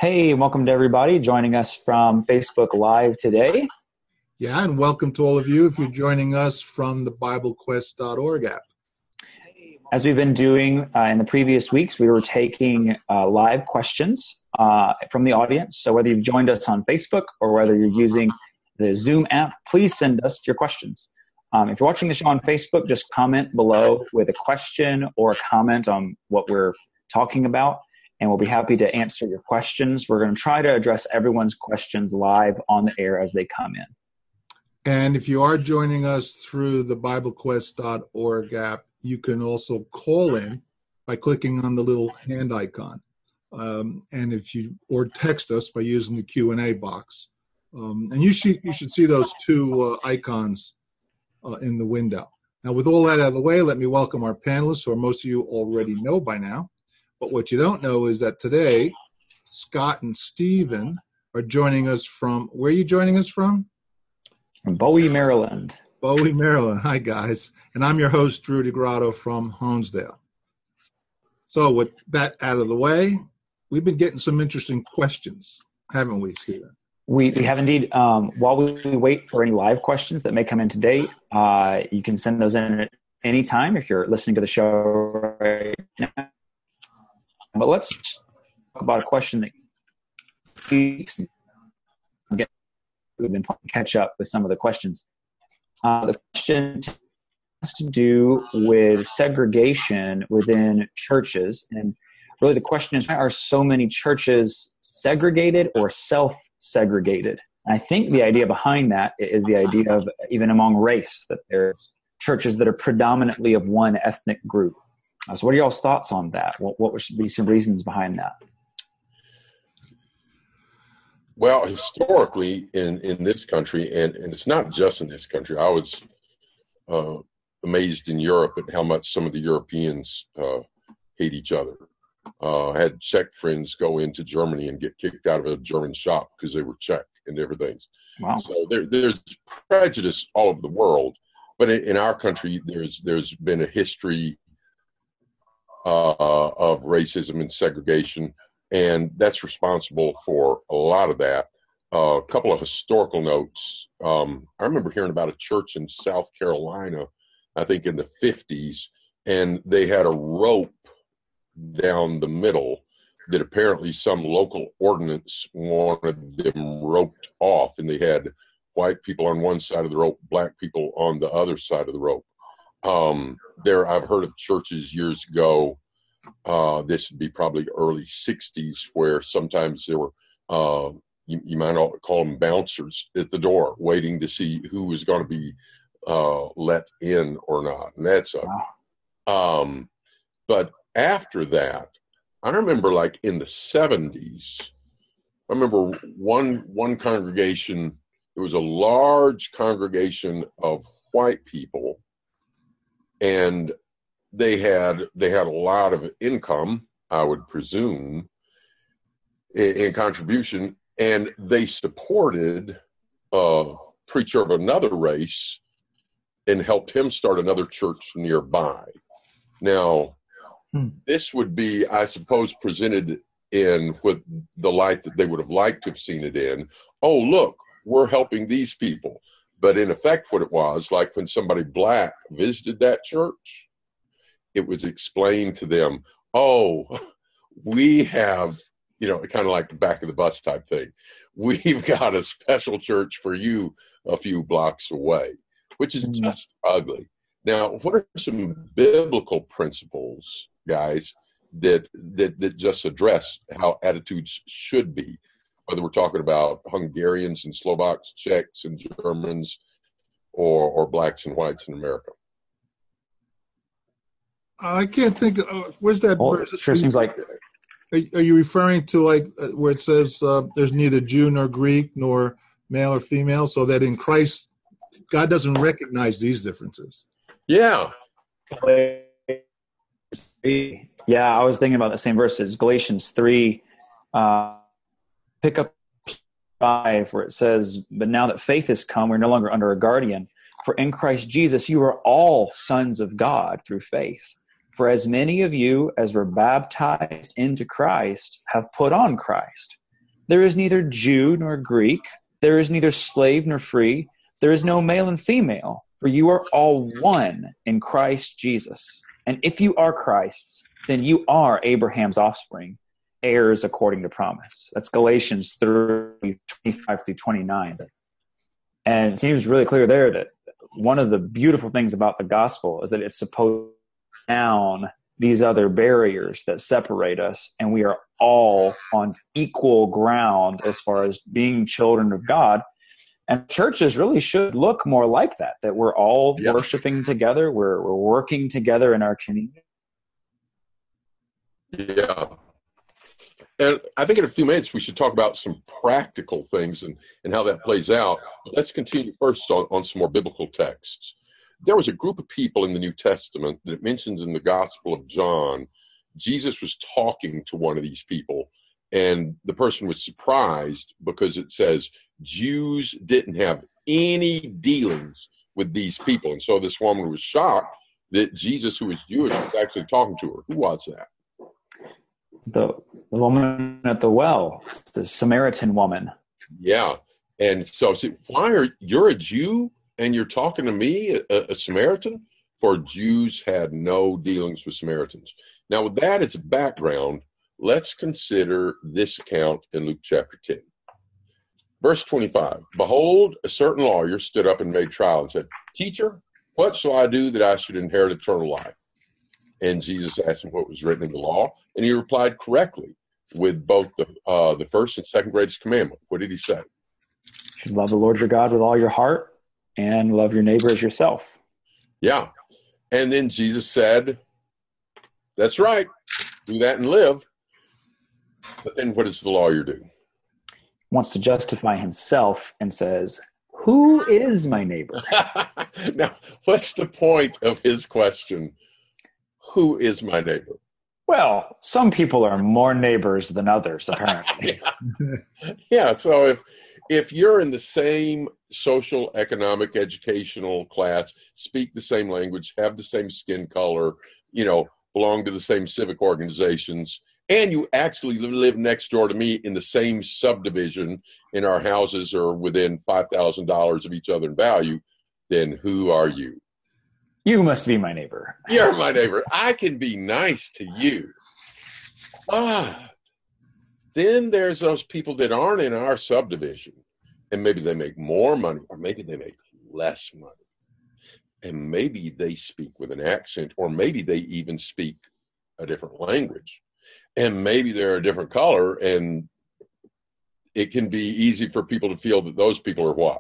Hey, welcome to everybody joining us from Facebook Live today. Yeah, and welcome to all of you if you're joining us from the BibleQuest.org app. As we've been doing in the previous weeks, we were taking live questions from the audience. So whether you've joined us on Facebook or whether you're using the Zoom app, please send us your questions. If you're watching the show on Facebook, just comment below with a question or a comment on what we're talking about, and we'll be happy to answer your questions. We're going to try to address everyone's questions live on the air as they come in. And if you are joining us through the BibleQuest.org app, you can also call in by clicking on the little hand icon. Or text us by using the Q&A box. And you should see those two icons in the window. Now, with all that out of the way, let me welcome our panelists, who most of you already know by now. But what you don't know is that today, Scott and Stephen are joining us from, where are you joining us from? From Bowie, Maryland. Bowie, Maryland. Hi, guys. And I'm your host, Drew DeGrotto from Honesdale. So with that out of the way, we've been getting some interesting questions, haven't we, Stephen? We have indeed. While we wait for any live questions that may come in today, you can send those in at any time if you're listening to the show right now. But let's talk about a question that we've been playing catch up with some of the questions. The question has to do with segregation within churches. And really the question is, why are so many churches segregated or self-segregated? And I think the idea behind that is the idea of, even among race, that there's churches that are predominantly of one ethnic group. So what are y'all's thoughts on that? What would be some reasons behind that? Well, historically in this country, and it's not just in this country, I was amazed in Europe at how much some of the Europeans hate each other. I had Czech friends go into Germany and get kicked out of a German shop because they were Czech and everything. Wow. So there's prejudice all over the world, but in our country, there's been a history of racism and segregation, and that's responsible for a lot of that. A couple of historical notes. I remember hearing about a church in South Carolina, I think in the 50s, and they had a rope down the middle that apparently some local ordinance wanted them roped off, and they had white people on one side of the rope, black people on the other side of the rope. I've heard of churches years ago, this would be probably early 60s, where sometimes there were, you might call them bouncers at the door, waiting to see who was going to be let in or not. And that's but after that, I remember like in the 70s, I remember one congregation, it was a large congregation of white people, and they had a lot of income, I would presume, in contribution, and they supported a preacher of another race and helped him start another church nearby. Now, this would be, I suppose, presented in with the light that they would have liked to have seen it in. Oh, look, we're helping these people. But in effect, what it was, like when somebody black visited that church, it was explained to them, oh, we have, kind of like the back of the bus type thing. We've got a special church for you a few blocks away, which is just ugly. Now, what are some biblical principles, guys, that just address how attitudes should be, whether we're talking about Hungarians and Slovaks, Czechs and Germans, or blacks and whites in America? I can't think of, where's that verse? It sure seems like... Are you referring to like where it says there's neither Jew nor Greek nor male or female, so that in Christ, God doesn't recognize these differences? Yeah. Yeah, I was thinking about the same verses. Galatians 3, pick up 5, where it says, but now that faith has come, we're no longer under a guardian. For in Christ Jesus, you are all sons of God through faith. For as many of you as were baptized into Christ have put on Christ. there is neither Jew nor Greek, there is neither slave nor free, there is no male and female, for you are all one in Christ Jesus. And if you are Christ's, then you are Abraham's offspring, heirs according to promise. That's Galatians 3:25 through 29. And it seems really clear there that one of the beautiful things about the gospel is that it's supposed to down these other barriers that separate us, and we are all on equal ground as far as being children of God. And churches really should look more like that, that we're all worshiping together, we're working together in our community. Yeah. And I think in a few minutes we should talk about some practical things and how that plays out. But let's continue first on some more biblical texts. There was a group of people in the New Testament that it mentions in the Gospel of John. Jesus was talking to one of these people, and the person was surprised because it says Jews didn't have any dealings with these people. And so this woman was shocked that Jesus, who was Jewish, was actually talking to her. Who was that? The woman at the well, the Samaritan woman. Yeah. And so you're a Jew and you're talking to me, a Samaritan? For Jews had no dealings with Samaritans. Now, with that as a background, let's consider this account in Luke chapter 10. Verse 25, behold, a certain lawyer stood up and made trial and said, Teacher, what shall I do that I should inherit eternal life? And Jesus asked him what was written in the law, and he replied correctly with both the first and second greatest commandment. What did he say? You should love the Lord your God with all your heart and love your neighbor as yourself. Yeah. And then Jesus said, that's right, do that and live. But then what does the lawyer do? Wants to justify himself and says, who is my neighbor? Now, what's the point of his question? Who is my neighbor? Well, some people are more neighbors than others, apparently. Yeah, so if you're in the same social, economic, educational class, speak the same language, have the same skin color, belong to the same civic organizations, and you actually live next door to me in the same subdivision, and our houses are within $5,000 of each other in value, then who are you? You must be my neighbor. You're my neighbor. I can be nice to you. Then there's those people that aren't in our subdivision, and maybe they make more money, or maybe they make less money. And maybe they speak with an accent, or maybe they even speak a different language. And maybe they're a different color, and it can be easy for people to feel that those people are what?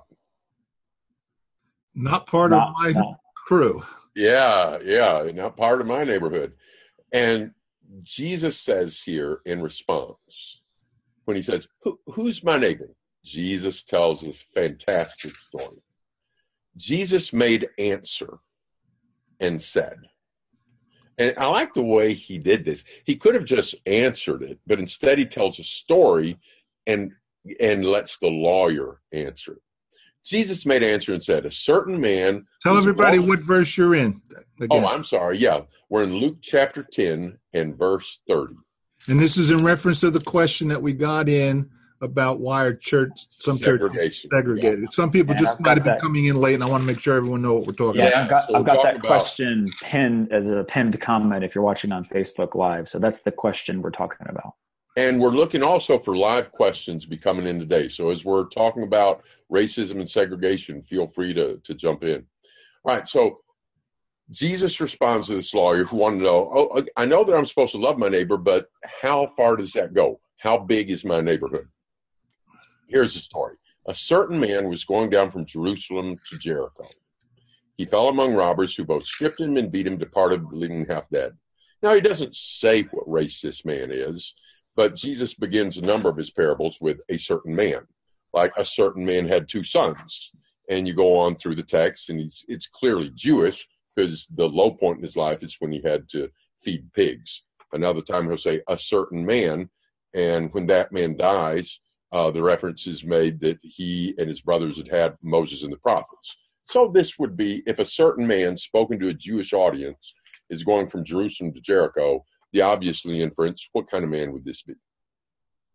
Not part of my crew. Yeah, not part of my neighborhood. And Jesus says here in response, when he says, who's my neighbor? Jesus tells this fantastic story. Jesus made answer and said, and I like the way he did this. He could have just answered it, but instead he tells a story and lets the lawyer answer it. Jesus made answer and said, a certain man... Tell everybody what verse you're in. Again. Oh, I'm sorry. Yeah. We're in Luke chapter 10 and verse 30. And this is in reference to the question that we got in about why are some churches segregated. Yeah. Some people just might have been coming in late, and I want to make sure everyone knows what we're talking about. Yeah, I've got that question pinned as a pinned comment if you're watching on Facebook Live. So that's the question we're talking about. And we're looking also for live questions to be coming in today. So as we're talking about racism and segregation, feel free to jump in. All right, so Jesus responds to this lawyer who wanted to know, I know that I'm supposed to love my neighbor, but how far does that go? How big is my neighborhood? Here's the story. A certain man was going down from Jerusalem to Jericho. He fell among robbers who both stripped him and beat him, departed, leaving him half dead. Now, he doesn't say what race this man is, but Jesus begins a number of his parables with a certain man. Like a certain man had two sons. And you go on through the text, and it's clearly Jewish, because the low point in his life is when he had to feed pigs. Another time he'll say a certain man, and when that man dies, the reference is made that he and his brothers had Moses and the prophets. So this would be, if a certain man spoken to a Jewish audience is going from Jerusalem to Jericho, the obviously inference, what kind of man would this be?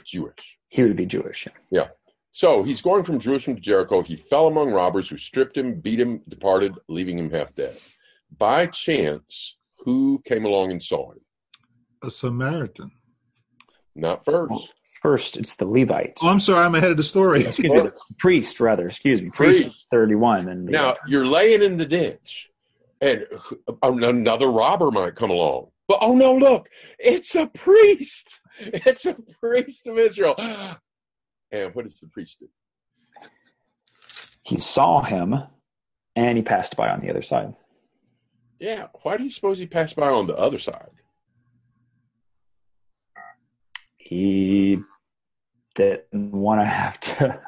Jewish. He would be Jewish. Yeah. So he's going from Jerusalem to Jericho. He fell among robbers who stripped him, beat him, departed, leaving him half dead. By chance, who came along and saw him? A Samaritan. Not first. Well, first, it's the Levite. Oh, I'm sorry. I'm ahead of the story. Excuse me, priest, rather. Excuse me. Priest 31. And now, you're laying in the ditch, and another robber might come along. But, oh, no, look. It's a priest. It's a priest of Israel. And what does the priest do? He saw him, and he passed by on the other side. Yeah. Why do you suppose he passed by on the other side? He didn't want to have to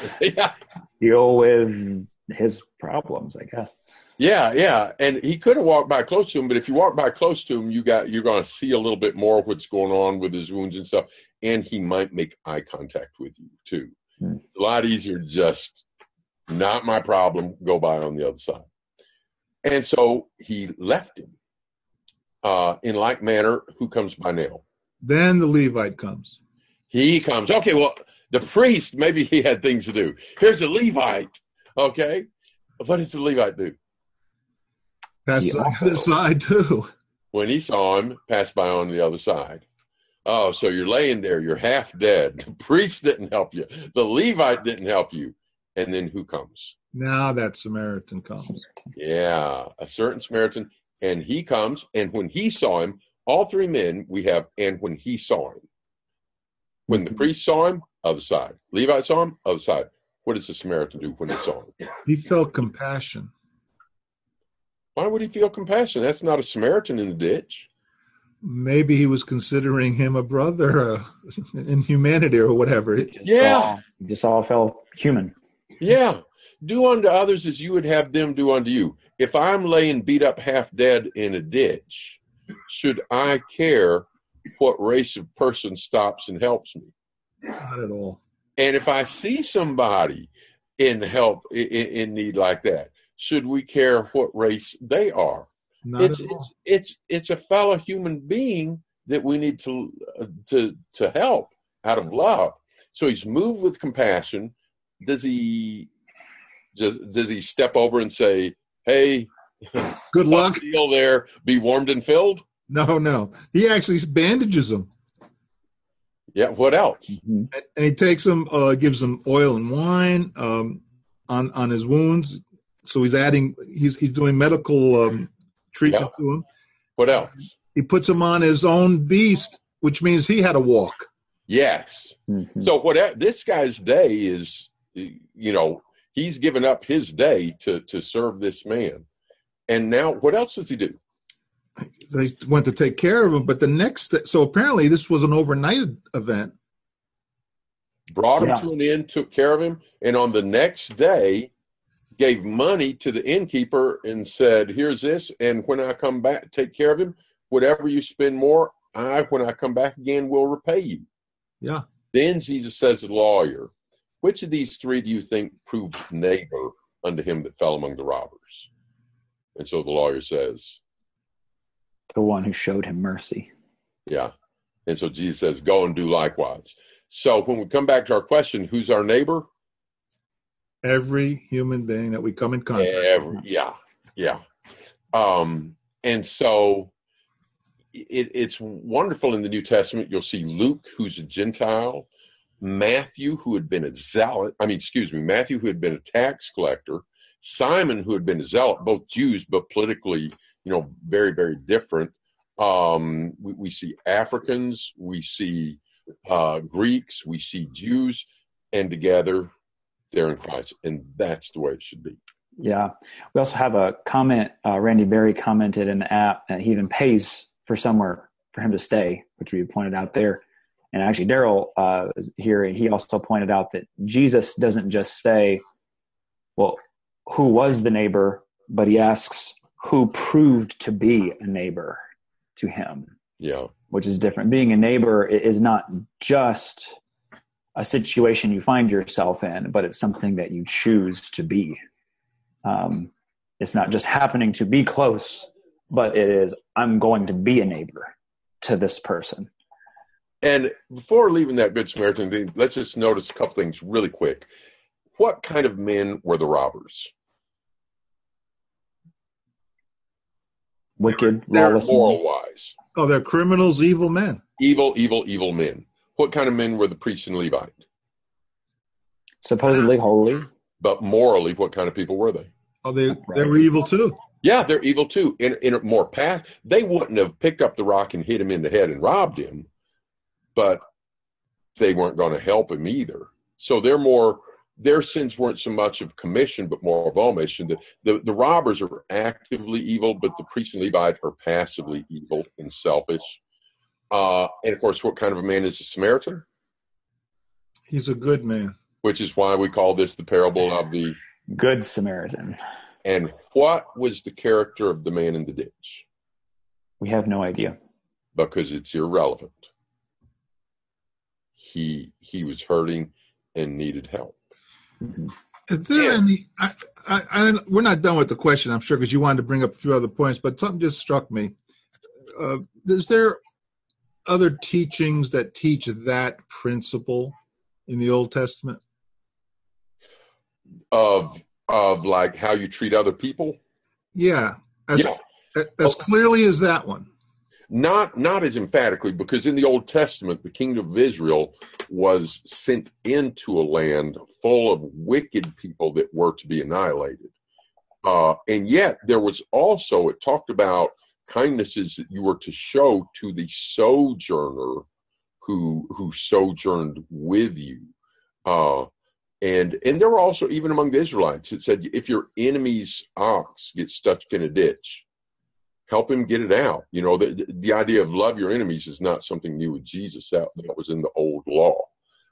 deal with his problems, I guess. Yeah. And he could have walked by close to him, but if you walk by close to him, you're going to see a little bit more of what's going on with his wounds and stuff. And he might make eye contact with you, too. It's a lot easier to just, not my problem, go by on the other side. And so he left him. In like manner, who comes by now? Then the Levite comes. He comes. Okay, well, the priest, maybe he had things to do. Here's a Levite. Okay. What does the Levite do? Pass on the other side, too. When he saw him, pass by on the other side. Oh, so you're laying there. You're half dead. The priest didn't help you. The Levite didn't help you. And then who comes? Now that Samaritan comes. Yeah, a certain Samaritan. And he comes, and when he saw him, all three men we have, and when he saw him. When the priest saw him, other side. Levite saw him, other side. What does the Samaritan do when he saw him? He felt compassion. Why would he feel compassion? That's not a Samaritan in the ditch. Maybe he was considering him a brother in humanity or whatever. Just all felt human. Yeah. Do unto others as you would have them do unto you. If I'm laying beat up half dead in a ditch, should I care what race of person stops and helps me? Not at all. And if I see somebody in in need like that, should we care what race they are? Not at all. It's a fellow human being that we need to help out of love. So he's moved with compassion. Does he step over and say, "Hey, good luck, deal there, be warmed and filled"? No. He actually bandages him. Yeah. What else? And he takes him, gives him oil and wine on his wounds. So he's doing medical treatment to him. What else? He puts him on his own beast, which means he had to walk. Yes. Mm-hmm. So this guy's day is, he's given up his day to serve this man. And now what else does he do? They went to take care of him, but so apparently this was an overnight event. Brought him to an inn, took care of him, and on the next day gave money to the innkeeper and said, "Here's this, and when I come back, take care of him. Whatever you spend more, when I come back again, will repay you." Yeah. Then Jesus says to the lawyer, "Which of these three do you think proved neighbor unto him that fell among the robbers?" And so the lawyer says, "The one who showed him mercy." Yeah. And so Jesus says, "Go and do likewise." So when we come back to our question, who's our neighbor? Every human being that we come in contact with. Yeah. And so it's wonderful in the New Testament. You'll see Luke, who's a Gentile, Matthew, who had been a zealot. Matthew, who had been a tax collector, Simon, who had been a zealot, both Jews, but politically, very, very different. We see Africans, we see Greeks, we see Jews, and together they're in Christ. And that's the way it should be. Yeah. We also have a comment. Randy Berry commented in the app that he even pays for somewhere for him to stay, which we pointed out there. And actually, Daryl is here, and he also pointed out that Jesus doesn't just say, well, who was the neighbor, but he asks who proved to be a neighbor to him. Yeah. Which is different. Being a neighbor is not just a situation you find yourself in, but it's something that you choose to be. It's not just happening to be close, but it is, I'm going to be a neighbor to this person. And before leaving that Good Samaritan thing, let's just notice a couple things really quick. What kind of men were the robbers? Wicked, They're lawless. moral-wise. Oh, they're criminals, evil men. Evil, evil, evil men. What kind of men were the priest and Levite? Supposedly holy. But morally, what kind of people were they? Oh, they were evil too. Yeah, they're evil too. In a more past, they wouldn't have picked up the rock and hit him in the head and robbed him, but they weren't going to help him either. So their sins weren't so much of commission, but more of omission. The robbers are actively evil, but the priest and Levite are passively evil and selfish. And of course, what kind of a man is a Samaritan? He's a good man. Which is why we call this the parable of the Good Samaritan. And what was the character of the man in the ditch? We have no idea. Because it's irrelevant. He was hurting and needed help. Mm-hmm. Is there any? We're not done with the question, I'm sure, because you wanted to bring up a few other points, but something just struck me. Is there other teachings that teach that principle in the Old Testament? Of like how you treat other people? Yeah. As clearly as that one. Not as emphatically, because in the Old Testament, the kingdom of Israel was sent into a land full of wicked people that were to be annihilated. And yet there was also, it talked about kindnesses that you were to show to the sojourner who sojourned with you. And there were also, even among the Israelites, it said, if your enemy's ox gets stuck in a ditch, help him get it out. You know, the idea of love your enemies is not something new with Jesus. That was in the old law.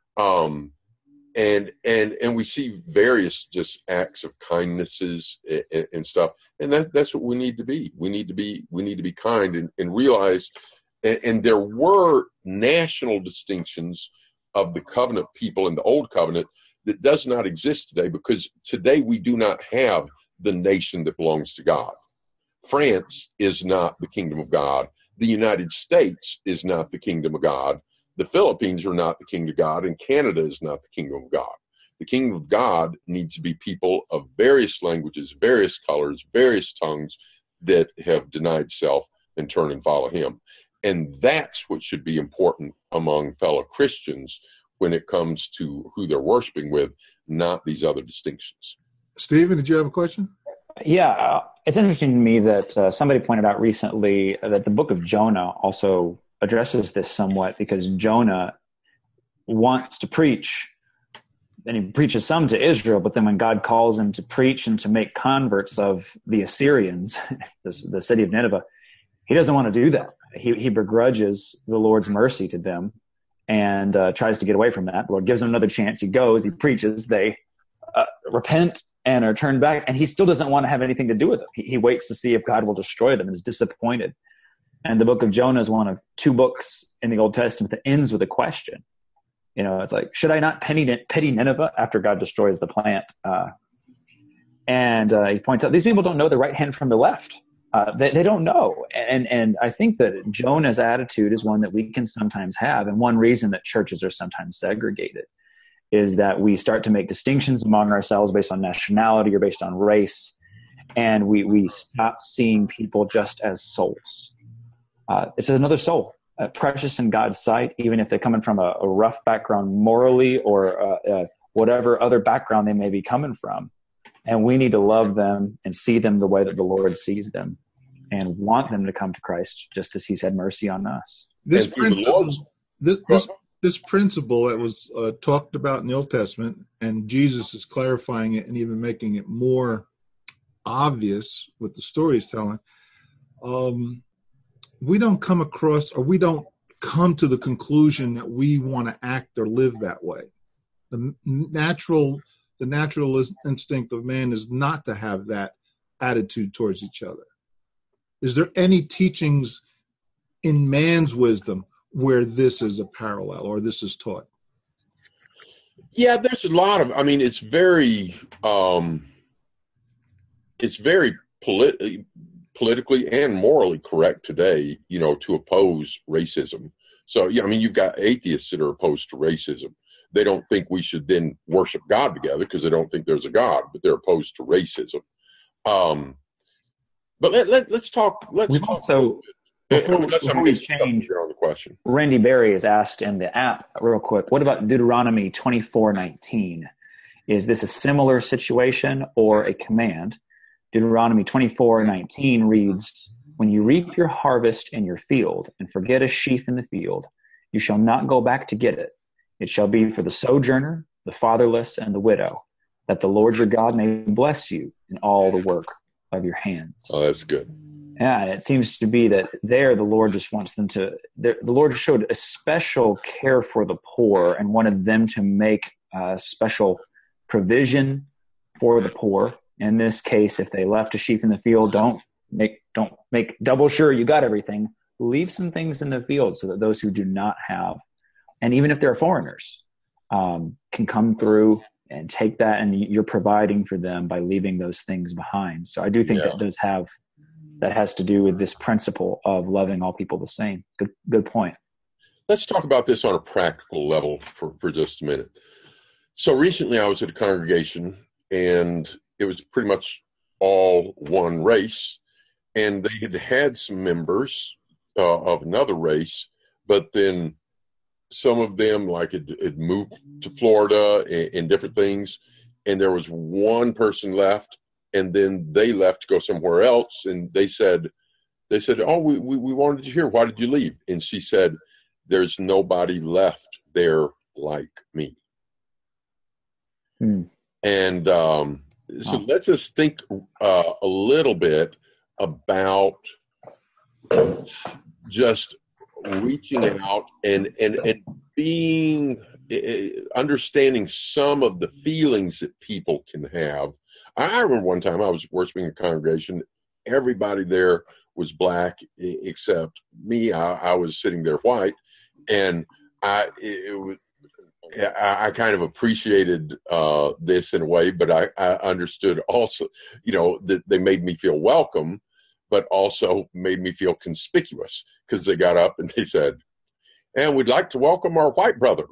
And we see various just acts of kindnesses and stuff. And that's what we need to be. We need to be kind and realize, and there were national distinctions of the covenant people in the old covenant that does not exist today, because today we do not have the nation that belongs to God. France is not the kingdom of God. The United States is not the kingdom of God. The Philippines are not the kingdom of God, and Canada is not the kingdom of God. The kingdom of God needs to be people of various languages, various colors, various tongues that have denied self and turn and follow him. And that's what should be important among fellow Christians when it comes to who they're worshiping with, not these other distinctions. Stephen, did you have a question? Yeah, it's interesting to me that somebody pointed out recently that the book of Jonah also addresses this somewhat, because Jonah wants to preach, and he preaches some to Israel, but then when God calls him to preach and to make converts of the Assyrians, the city of Nineveh, he doesn't want to do that. He begrudges the Lord's mercy to them and tries to get away from that. The Lord gives him another chance. He goes, he preaches, they repent and are turned back, and he still doesn't want to have anything to do with them. He waits to see if God will destroy them and is disappointed. And the book of Jonah is one of two books in the Old Testament that ends with a question. You know, it's like, should I not pity Nineveh after God destroys the plant? And he points out, these people don't know the right hand from the left. They don't know. And I think that Jonah's attitude is one that we can sometimes have. And one reason that churches are sometimes segregated is that we start to make distinctions among ourselves based on nationality or based on race. And we stop seeing people just as souls. It's another soul, precious in God's sight, even if they're coming from a rough background morally or whatever other background they may be coming from. And we need to love them and see them the way that the Lord sees them and want them to come to Christ just as he's had mercy on us. This principle that was talked about in the Old Testament, and Jesus is clarifying it and even making it more obvious with the story he's telling, we don't come across, or we don't come to the conclusion that we want to act or live that way. The natural instinct of man is not to have that attitude towards each other. Is there any teachings in man's wisdom where this is a parallel or this is taught? Yeah, there's a lot of, I mean, it's very politically and morally correct today, you know, to oppose racism. So, yeah, I mean, you've got atheists that are opposed to racism. They don't think we should then worship God together because they don't think there's a God, but they're opposed to racism. But let's talk. We've also, before we change, on the question. Randy Berry has asked in the app real quick, what about Deuteronomy 24:19? Is this a similar situation or a command? Deuteronomy 24:19 reads, "When you reap your harvest in your field and forget a sheaf in the field, you shall not go back to get it. It shall be for the sojourner, the fatherless, and the widow, that the Lord your God may bless you in all the work of your hands." Oh, that's good. Yeah, and it seems to be that there the Lord just wants them to, the Lord showed a special care for the poor and wanted them to make special provision for the poor. In this case, if they left a sheep in the field, don't make double sure you got everything. Leave some things in the field so that those who do not have, and even if they're foreigners, can come through and take that, and you're providing for them by leaving those things behind. So I do think that has to do with this principle of loving all people the same. Good point. Let's talk about this on a practical level for just a minute. So recently I was at a congregation, and it was pretty much all one race, and they had some members of another race, but then some of them had moved to Florida and different things, and there was one person left, and then they left to go somewhere else, and they said, "Oh, we wanted to hear, why did you leave?" And she said, "There's nobody left there like me." And so let's just think a little bit about just reaching out and being understanding some of the feelings that people can have. I remember one time I was worshiping a congregation. Everybody there was black except me. I was sitting there white, and I kind of appreciated this in a way, but I understood also, that they made me feel welcome, but also made me feel conspicuous, because they got up and they said, "And we'd like to welcome our white brother."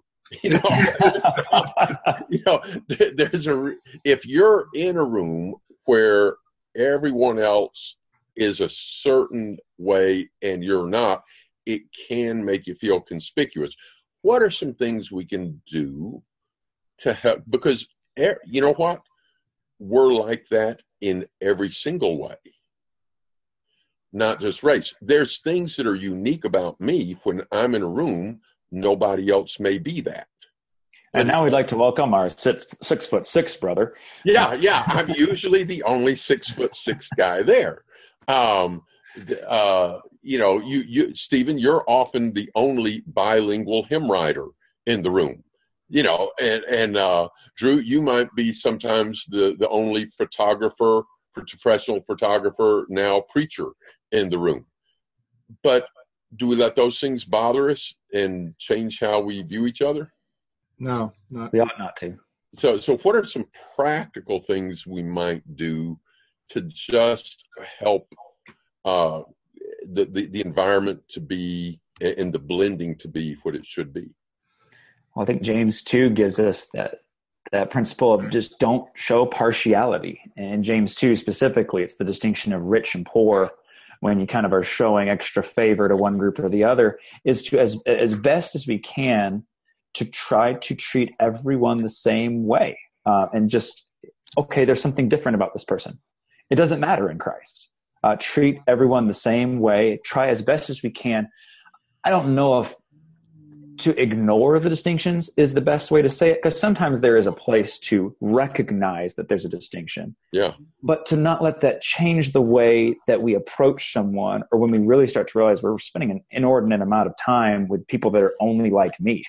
If you're in a room where everyone else is a certain way and you're not, it can make you feel conspicuous. What are some things we can do to help? Because you know what? We're like that in every single way, not just race. There's things that are unique about me when I'm in a room. Nobody else may be that. And now we'd like to welcome our 6'6" brother. Yeah. I'm usually the only 6'6" guy there. You Stephen, you're often the only bilingual hymn writer in the room. And Drew, you might be sometimes the only professional photographer, now preacher in the room. But do we let those things bother us and change how we view each other? No, we ought not to. So what are some practical things we might do to just help the environment to be, and the blending to be what it should be? Well, I think James 2 gives us that principle of just don't show partiality. And James 2 specifically, it's the distinction of rich and poor. When you kind of are showing extra favor to one group or the other, is to, as best as we can, to try to treat everyone the same way. And just, okay, there's something different about this person. It doesn't matter in Christ. Treat everyone the same way. Try as best as we can. I don't know if to ignore the distinctions is the best way to say it, because sometimes there is a place to recognize that there's a distinction. Yeah. But to not let that change the way that we approach someone, or when we really start to realize we're spending an inordinate amount of time with people that are only like me.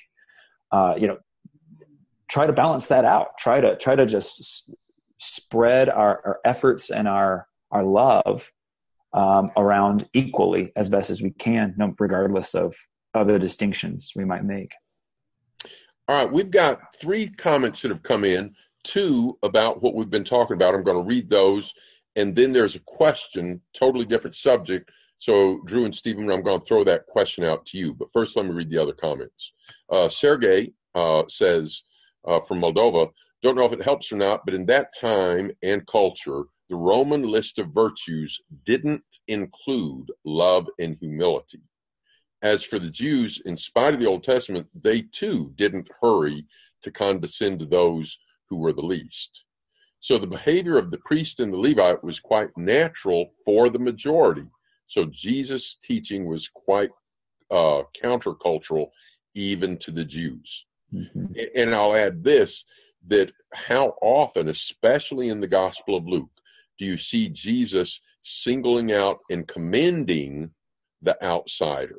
Try to balance that out. Try to just spread our efforts and our love around equally as best as we can, regardless of other distinctions we might make. All right, we've got 3 comments that have come in, 2 about what we've been talking about. I'm going to read those, and then there's a question, totally different subject, So, Drew and Stephen, I'm going to throw that question out to you. But first, let me read the other comments. Sergey says from Moldova, don't know if it helps or not, but in that time and culture, the Roman list of virtues didn't include love and humility. As for the Jews, in spite of the Old Testament, they too didn't hurry to condescend to those who were the least. So the behavior of the priest and the Levite was quite natural for the majority. So Jesus' teaching was quite countercultural even to the Jews. Mm-hmm. And I'll add this, that how often, especially in the Gospel of Luke, do you see Jesus singling out and commending the outsider?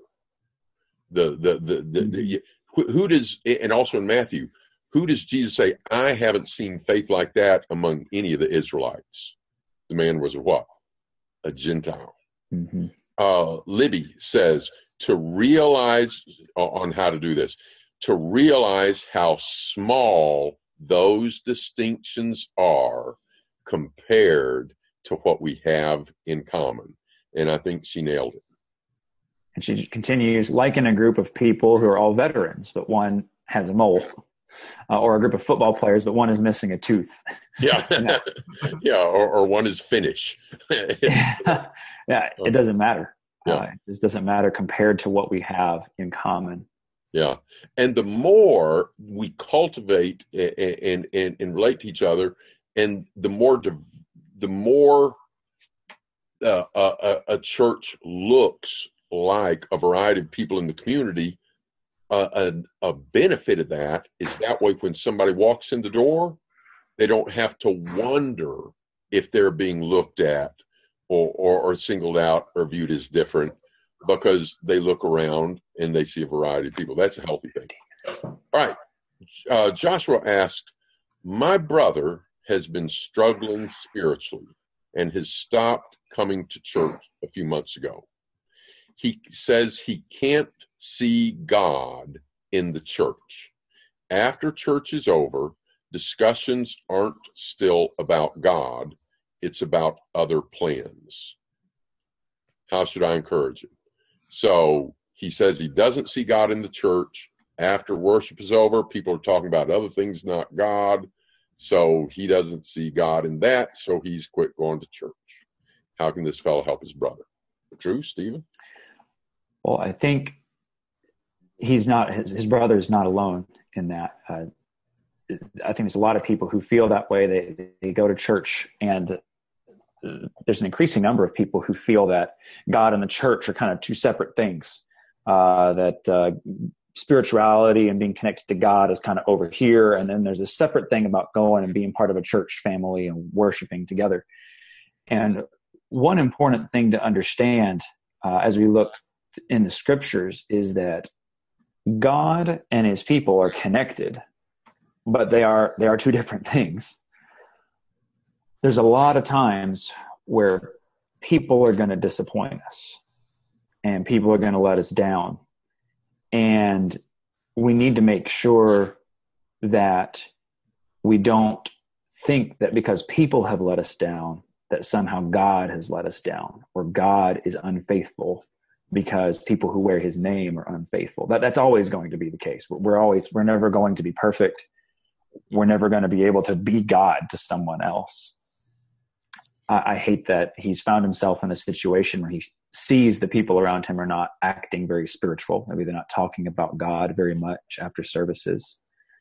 Who does, and also in Matthew, who does Jesus say, I haven't seen faith like that among any of the Israelites? The man was a what? A Gentile. Mm-hmm. Libby says, to realize on how to do this, to realize how small those distinctions are compared to what we have in common. And I think she nailed it. And she continues, like in a group of people who are all veterans, but one has a mole, or a group of football players, but one is missing a tooth. Yeah. Yeah. Or one is Finnish. Yeah. It doesn't matter. Yeah. It just doesn't matter compared to what we have in common. Yeah. And the more we cultivate and relate to each other, and the more a church looks like a variety of people in the community, a benefit of that is that way when somebody walks in the door, they don't have to wonder if they're being looked at or singled out or viewed as different, because they look around and they see a variety of people. That's a healthy thing. All right. Joshua asked, my brother has been struggling spiritually and has stopped coming to church a few months ago. He says he can't see God in the church. After church is over, discussions aren't still about God. It's about other plans. How should I encourage him? So he says he doesn't see God in the church. After worship is over, people are talking about other things, not God. So he doesn't see God in that. So he's quit going to church. How can this fellow help his brother? Drew, Stephen? Well, I think he's not, his brother is not alone in that. I think there's a lot of people who feel that way. They go to church, and there's an increasing number of people who feel that God and the church are kind of two separate things, that spirituality and being connected to God is kind of over here. And then there's a separate thing about going and being part of a church family and worshiping together. And one important thing to understand as we look in the scriptures is that God and his people are connected, but they are two different things. There's a lot of times where people are going to disappoint us and people are going to let us down. And we need to make sure that we don't think that because people have let us down, that somehow God has let us down, or God is unfaithful because people who wear his name are unfaithful. That's always going to be the case. We're never going to be perfect. We're never going to be able to be God to someone else. I hate that he's found himself in a situation where he sees the people around him are not acting very spiritual. Maybe they're not talking about God very much after services.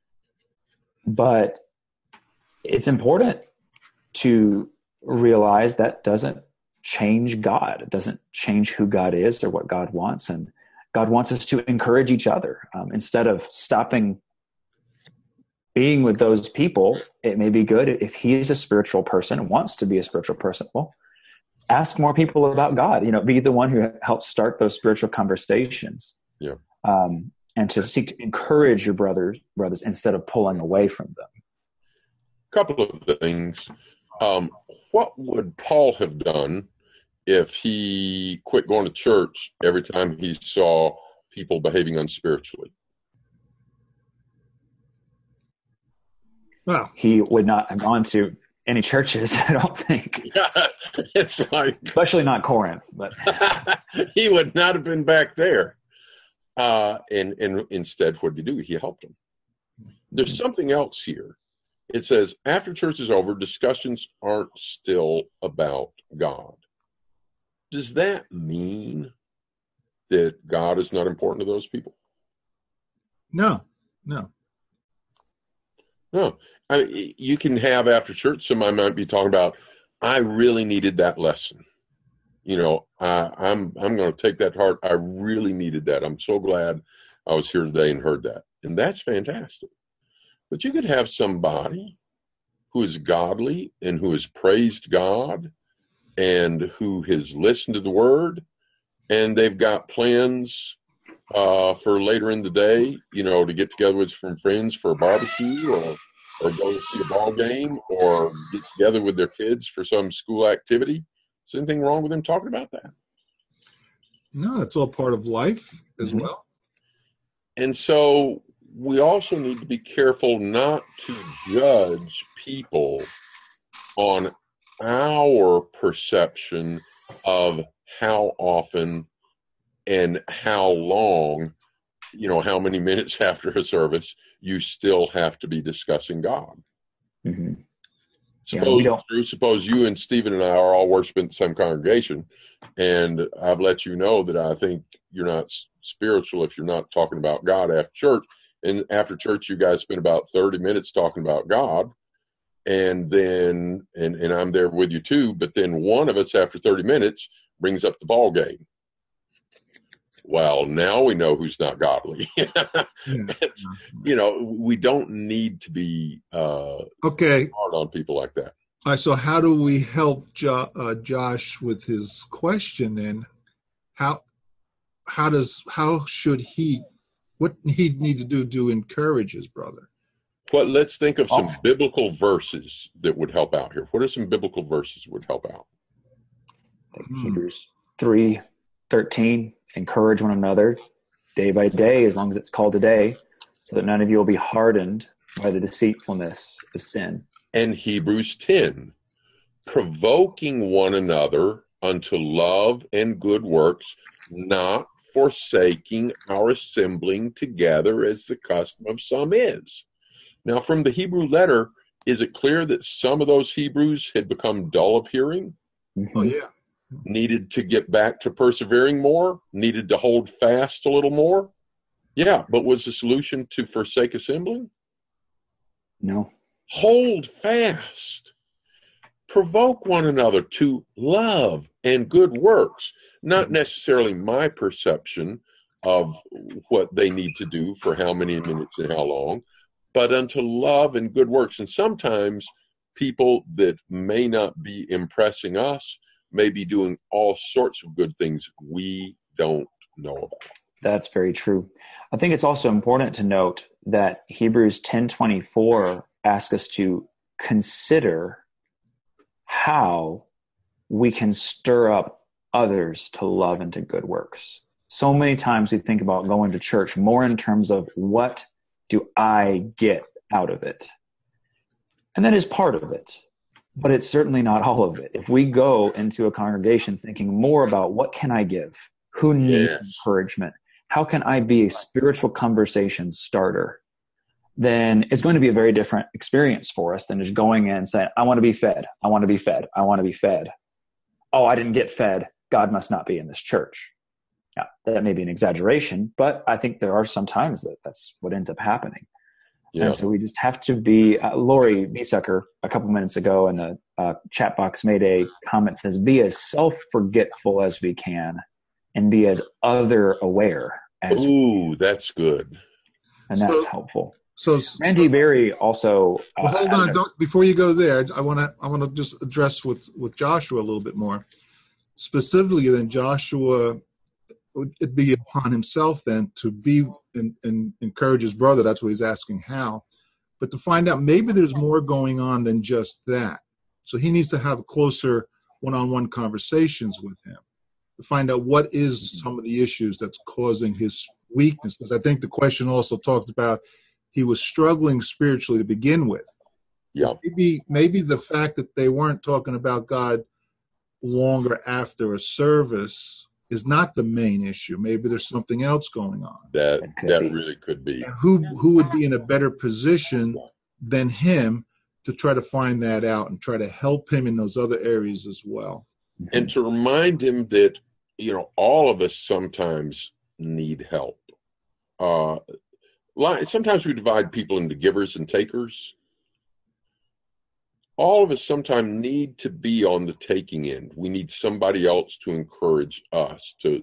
But it's important to realize that doesn't change God. It doesn't change who God is or what God wants. And God wants us to encourage each other. Instead of stopping being with those people, it may be good if he is a spiritual person and wants to be a spiritual person. Well, ask more people about God. Be the one who helps start those spiritual conversations. Yeah. And to seek to encourage your brothers instead of pulling away from them. A couple of things. What would Paul have done if he quit going to church every time he saw people behaving unspiritually? Well, he would not have gone to any churches, I don't think. Yeah, it's like Especially not Corinth, but he would not have been back there. And instead, what did he do? He helped them. There's something else here. It says, after church is over, discussions aren't still about God. Does that mean that God is not important to those people? No. No. I mean, you can have after church, somebody might be talking about, I really needed that lesson. You know, I'm going to take that to heart. I really needed that. I'm so glad I was here today and heard that. And that's fantastic. But you could have somebody who is godly and who has praised God and who has listened to the word, and they've got plans for later in the day, you know, to get together with some friends for a barbecue or go see a ball game or get together with their kids for some school activity. Is there anything wrong with them talking about that? No, it's all part of life as well. And so we also need to be careful not to judge people on our perception of how often and how long, you know, how many minutes after a service you still have to be discussing God. mm-hmm. Suppose you and Stephen and I are all worshiping the same congregation, and I've let you know that I think you're not spiritual if you're not talking about God after church. And after church, you guys spend about 30 minutes talking about God, and then and I'm there with you too. But then one of us, after 30 minutes, brings up the ball game. Well, now we know who's not godly. You know, we don't need to be hard on people like that. All right, so how do we help Josh with his question then? What he need to do to encourage his brother? Well, let's think of some biblical verses that would help out here. What are some biblical verses that would help out? Hebrews 3:13, encourage one another day by day, as long as it's called a day, so that none of you will be hardened by the deceitfulness of sin. And Hebrews 10, provoking one another unto love and good works, not forsaking our assembling together as the custom of some is. Now, from the Hebrew letter, is it clear that some of those Hebrews had become dull of hearing? Oh, yeah. Needed to get back to persevering more? Needed to hold fast a little more? Yeah, but was the solution to forsake assembling? No. Hold fast. Provoke one another to love and good works. Not necessarily my perception of what they need to do for how many minutes and how long, but unto love and good works. And sometimes people that may not be impressing us may be doing all sorts of good things we don't know about. That's very true. I think it's also important to note that Hebrews 10:24 asks us to consider how we can stir up others to love and to good works. So many times we think about going to church more in terms of what do I get out of it? And that is part of it, but it's certainly not all of it. If we go into a congregation thinking more about what can I give? Who needs encouragement? How can I be a spiritual conversation starter? Then it's going to be a very different experience for us than just going in and saying, I want to be fed. I want to be fed. I want to be fed. Oh, I didn't get fed. God must not be in this church. Now, that may be an exaggeration, but I think there are some times that's what ends up happening. Yeah. And so we just have to be, Lori Biesecker a couple minutes ago in the chat box made a comment that says, be as self-forgetful as we can and be as other-aware as Ooh, that's good. And that's helpful. So Randy Berry also. Well, hold on, before you go there, I want to just address with Joshua a little bit more specifically. Then Joshua, it'd be upon himself then to be and encourage his brother. That's what he's asking how, but to find out maybe there's more going on than just that. So he needs to have closer one-on-one conversations with him to find out what is some of the issues that's causing his weakness. Because I think the question also talked about he was struggling spiritually to begin with. Yeah. Maybe the fact that they weren't talking about God longer after a service is not the main issue. Maybe there's something else going on. That really could be. And who would be in a better position than him to try to find that out and try to help him in those other areas as well? And to remind him that, all of us sometimes need help. Sometimes we divide people into givers and takers. All of us sometimes need to be on the taking end. We need somebody else to encourage us, to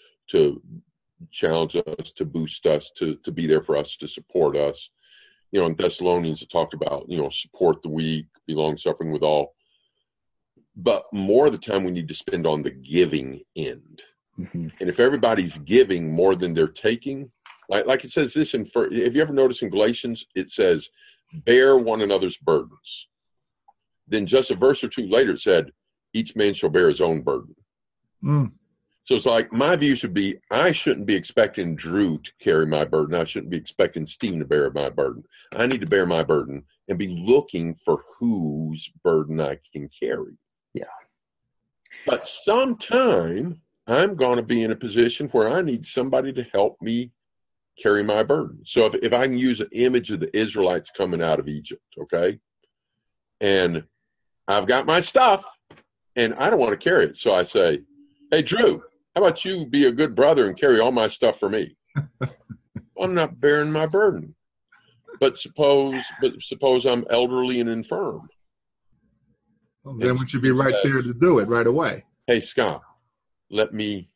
challenge us, to boost us, to be there for us, to support us. In Thessalonians, it talked about, support the weak, be long-suffering with all. But more of the time, we need to spend on the giving end. Mm-hmm. And if everybody's giving more than they're taking, like it says this have you ever noticed in Galatians, it says, bear one another's burdens. Then just a verse or two later, it said, each man shall bear his own burden. Mm. So it's like, my view should be, I shouldn't be expecting Drew to carry my burden. I shouldn't be expecting Stephen to bear my burden. I need to bear my burden and be looking for whose burden I can carry. Yeah. But sometime I'm going to be in a position where I need somebody to help me carry my burden. So if I can use an image of the Israelites coming out of Egypt, okay? And I've got my stuff and I don't want to carry it. So I say, hey, Drew, how about you be a good brother and carry all my stuff for me? I'm not bearing my burden. But suppose I'm elderly and infirm. Well, then we should be right there to do it right away. Hey, Scott, let me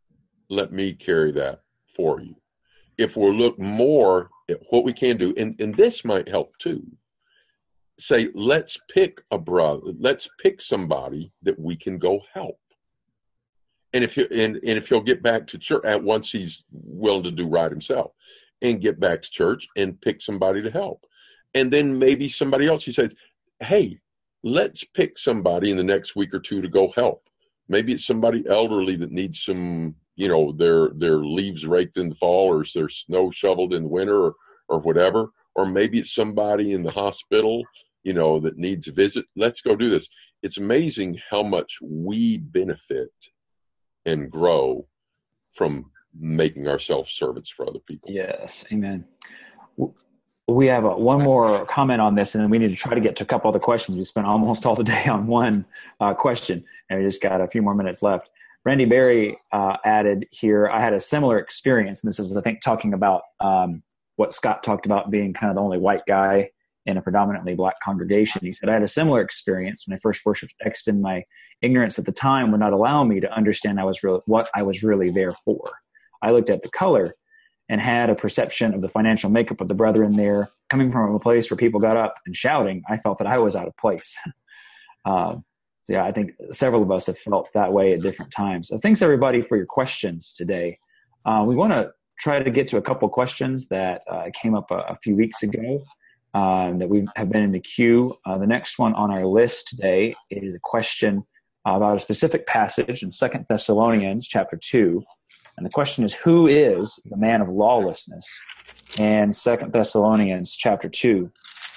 carry that for you. If we'll look more at what we can do, and this might help too. Say, let's pick a brother. Let's pick somebody that we can go help. And if he'll get back to church at once, he's willing to do right himself, and get back to church and pick somebody to help. And then maybe somebody else. He says, hey, let's pick somebody in the next week or two to go help. Maybe it's somebody elderly that needs some, their leaves raked in the fall, or their snow shoveled in the winter, or whatever. Or maybe it's somebody in the hospital, that needs a visit. Let's go do this. It's amazing how much we benefit and grow from making ourselves servants for other people. Yes, amen. We have one more comment on this, and then we need to try to get to a couple other questions. We spent almost all the day on one question, and we just got a few more minutes left. Randy Berry added here, I had a similar experience, and this is, I think, talking about what Scott talked about being kind of the only white guy in a predominantly black congregation. He said, I had a similar experience when I first worshiped Exton. My ignorance at the time would not allow me to understand what I was really there for. I looked at the color and had a perception of the financial makeup of the brethren there. Coming from a place where people got up and shouting, I felt that I was out of place. So yeah, I think several of us have felt that way at different times. So thanks everybody for your questions today. We want to try to get to a couple questions that came up a few weeks ago that we have been in the queue. The next one on our list today is a question about a specific passage in 2 Thessalonians chapter 2. And the question is, who is the man of lawlessness? And 2 Thessalonians chapter 2.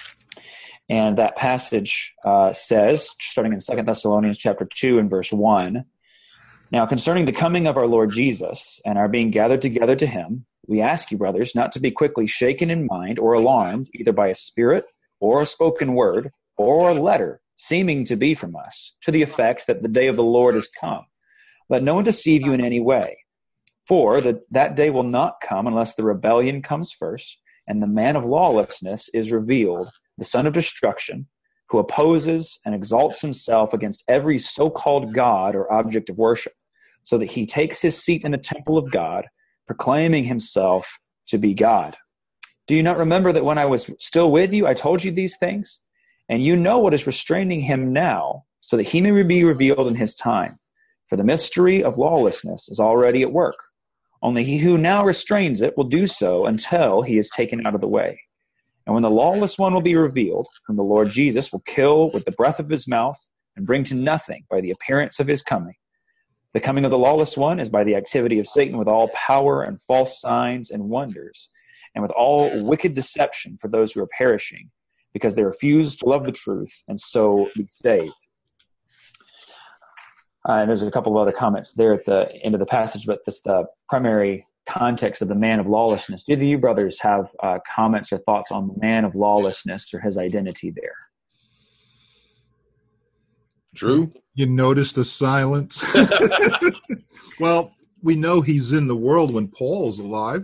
And that passage says, starting in 2 Thessalonians chapter 2 and verse 1, now concerning the coming of our Lord Jesus and our being gathered together to him, we ask you, brothers, not to be quickly shaken in mind or alarmed, either by a spirit or a spoken word or a letter seeming to be from us, to the effect that the day of the Lord is come. Let no one deceive you in any way. For that day will not come unless the rebellion comes first, and the man of lawlessness is revealed, the son of destruction, who opposes and exalts himself against every so-called God or object of worship, so that he takes his seat in the temple of God, proclaiming himself to be God. Do you not remember that when I was still with you, I told you these things? And you know what is restraining him now, so that he may be revealed in his time. For the mystery of lawlessness is already at work. Only he who now restrains it will do so until he is taken out of the way. And when the lawless one will be revealed, whom the Lord Jesus will kill with the breath of his mouth and bring to nothing by the appearance of his coming. The coming of the lawless one is by the activity of Satan with all power and false signs and wonders, and with all wicked deception for those who are perishing, because they refuse to love the truth and so be saved. And there's a couple of other comments there at the end of the passage, but that's the primary context of the man of lawlessness. Do you brothers have comments or thoughts on the man of lawlessness or his identity there? Drew? You notice the silence? Well, we know he's in the world when Paul's alive.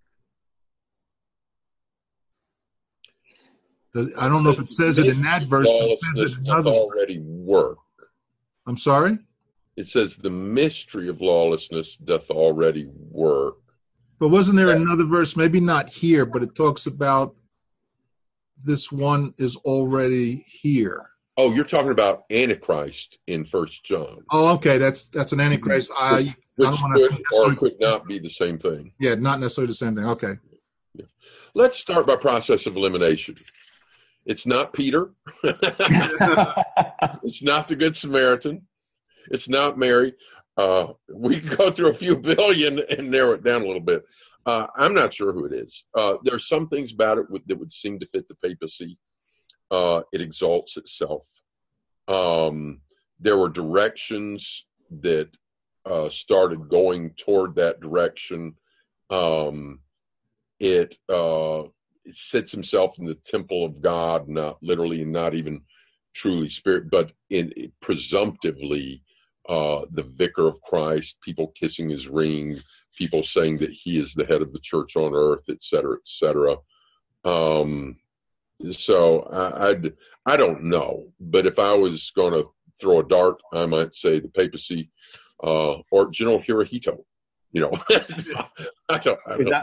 I don't know if it says it in that verse, but it says it in another. Already work. I'm sorry? It says the mystery of lawlessness doth already work. But wasn't there another verse, maybe not here, but it talks about this one is already here. Oh, you're talking about Antichrist in 1 John. Oh, okay. That's an Antichrist. I don't want to or could not be the same thing. Yeah, not necessarily the same thing. Okay. Yeah. Let's start by process of elimination. It's not Peter. It's not the Good Samaritan. It's not Mary. We can go through a few billion and narrow it down a little bit. I'm not sure who it is. There are some things about it that would seem to fit the papacy. It exalts itself. There were directions that started going toward that direction. It sits himself in the temple of God, not literally, not even truly spirit, but presumptively the vicar of Christ, people kissing his ring, people saying that he is the head of the church on earth, et cetera, et cetera. So I don't know, but if I was going to throw a dart, I might say the papacy or General Hirohito. I don't know.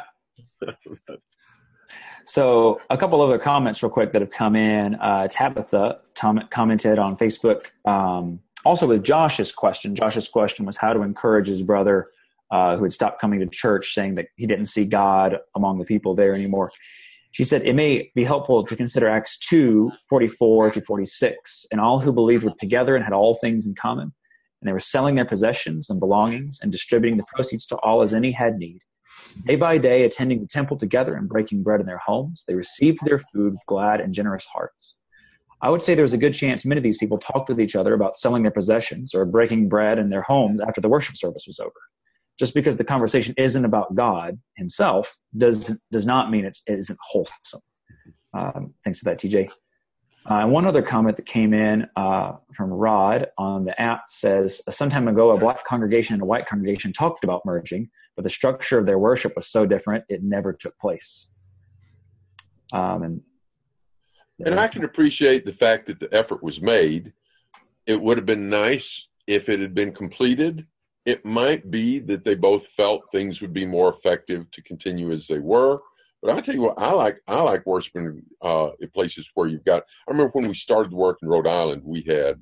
So a couple other comments real quick that have come in. Tabitha commented on Facebook also with Josh's question. Josh's question was how to encourage his brother who had stopped coming to church, saying that he didn't see God among the people there anymore. She said, it may be helpful to consider Acts 2:44-46. And all who believed were together and had all things in common. And they were selling their possessions and belongings and distributing the proceeds to all as any had need. Day by day, attending the temple together and breaking bread in their homes, they received their food with glad and generous hearts. I would say there's a good chance many of these people talked with each other about selling their possessions or breaking bread in their homes after the worship service was over. Just because the conversation isn't about God himself does not mean it isn't wholesome. Thanks for that, TJ. And one other comment that came in from Rod on the app says, some time ago, a black congregation and a white congregation talked about merging, but the structure of their worship was so different, it never took place. And I can appreciate the fact that the effort was made. It would have been nice if it had been completed. It might be that they both felt things would be more effective to continue as they were. But I'll tell you what, I like worshiping in places where you've got. I remember when we started to work in Rhode Island, we had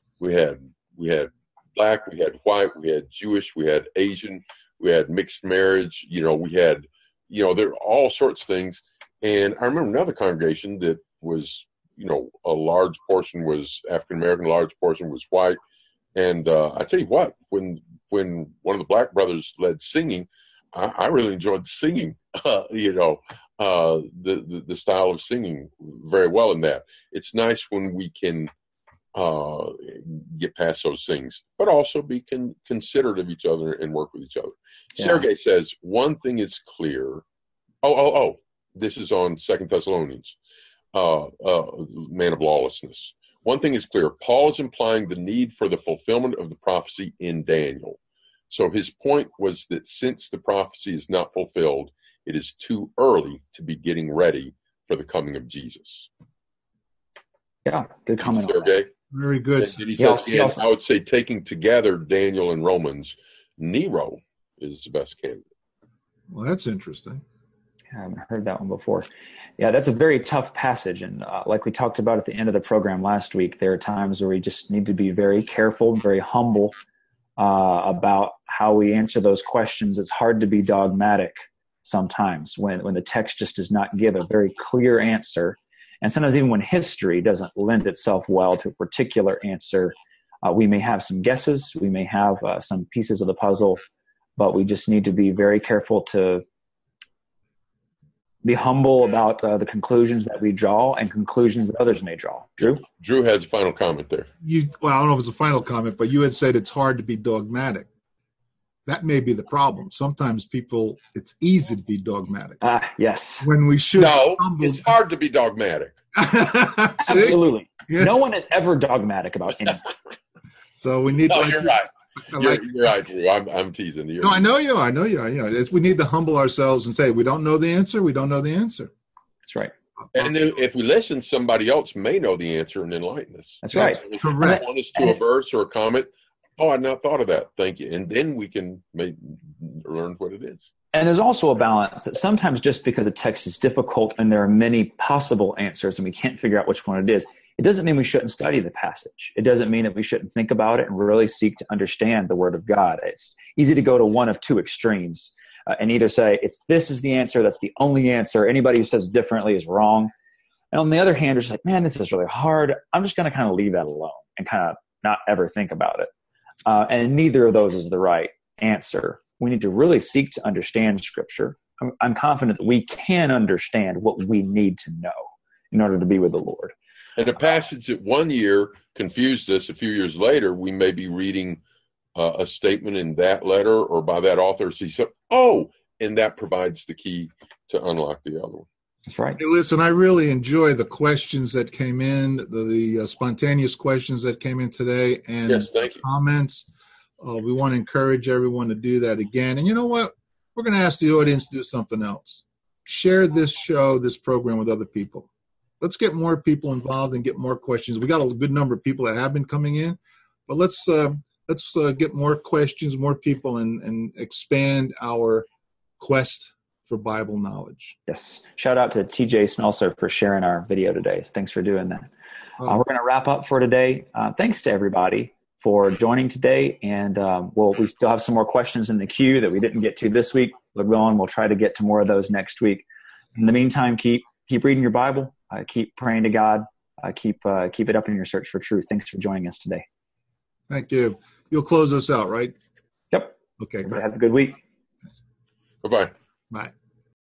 black, we had white, we had Jewish, we had Asian, we had mixed marriage. We had, there are all sorts of things. And I remember another congregation that was, a large portion was African American, a large portion was white. And I tell you what, when one of the black brothers led singing, I really enjoyed singing, the style of singing very well in that. It's nice when we can get past those things, but also be considerate of each other and work with each other. Yeah. Sergey says, one thing is clear. This is on 2 Thessalonians, man of lawlessness. One thing is clear. Paul is implying the need for the fulfillment of the prophecy in Daniel. So his point was that since the prophecy is not fulfilled, it is too early to be getting ready for the coming of Jesus. Yeah, good comment. Sergey. Very good. And he says, I would say taking together Daniel and Romans, Nero is the best candidate. Well, that's interesting. I haven't heard that one before. Yeah, that's a very tough passage. And like we talked about at the end of the program last week, there are times where we just need to be very careful, very humble about how we answer those questions. It's hard to be dogmatic sometimes when the text just does not give a very clear answer. And sometimes even when history doesn't lend itself well to a particular answer, we may have some guesses, we may have some pieces of the puzzle, but we just need to be very careful to be humble about the conclusions that we draw and conclusions that others may draw. Drew has a final comment there. Well, I don't know if it's a final comment, but you had said it's hard to be dogmatic. That may be the problem. Sometimes it's easy to be dogmatic. Yes. When we should. No, it's hard to be dogmatic. Absolutely. Yeah. No one is ever dogmatic about anything. So we need. No, you're right. You're right, Drew. I'm teasing you. No, I know you are. We need to humble ourselves and say, we don't know the answer. We don't know the answer. That's right. And then if we listen, somebody else may know the answer and enlighten us. That's right. Correct. Want us to a verse or a comment. Oh, I'd not thought of that. Thank you. And then we can learn what it is. And there's also a balance that sometimes just because a text is difficult and there are many possible answers and we can't figure out which one it is, it doesn't mean we shouldn't study the passage. It doesn't mean that we shouldn't think about it and really seek to understand the Word of God. It's easy to go to one of two extremes and either say, this is the answer, that's the only answer. Anybody who says differently is wrong. And on the other hand, you're just like, man, this is really hard. I'm just going to kind of leave that alone and kind of not ever think about it. And neither of those is the right answer. We need to really seek to understand Scripture. I'm confident that we can understand what we need to know in order to be with the Lord. And a passage that one year confused us, a few years later, we may be reading a statement in that letter or by that author. So he said, and that provides the key to unlock the other one. That's right. Hey, listen, I really enjoy the questions that came in, the spontaneous questions that came in today, and yes, thank you. Comments. We want to encourage everyone to do that again. And you know what? We're going to ask the audience to do something else. Share this show, this program with other people. Let's get more people involved and get more questions. We got a good number of people that have been coming in, but let's get more questions, more people, and expand our quest for Bible knowledge. Yes. Shout out to TJ Smelser for sharing our video today. Thanks for doing that. We're going to wrap up for today. Thanks to everybody for joining today. And we still have some more questions in the queue that we didn't get to this week. We'll go on. We'll try to get to more of those next week. In the meantime, keep reading your Bible. Keep praying to God. Keep it up in your search for truth. Thanks for joining us today. Thank you. You'll close us out, right? Yep. Okay. Have a good week. Bye-bye. Bye.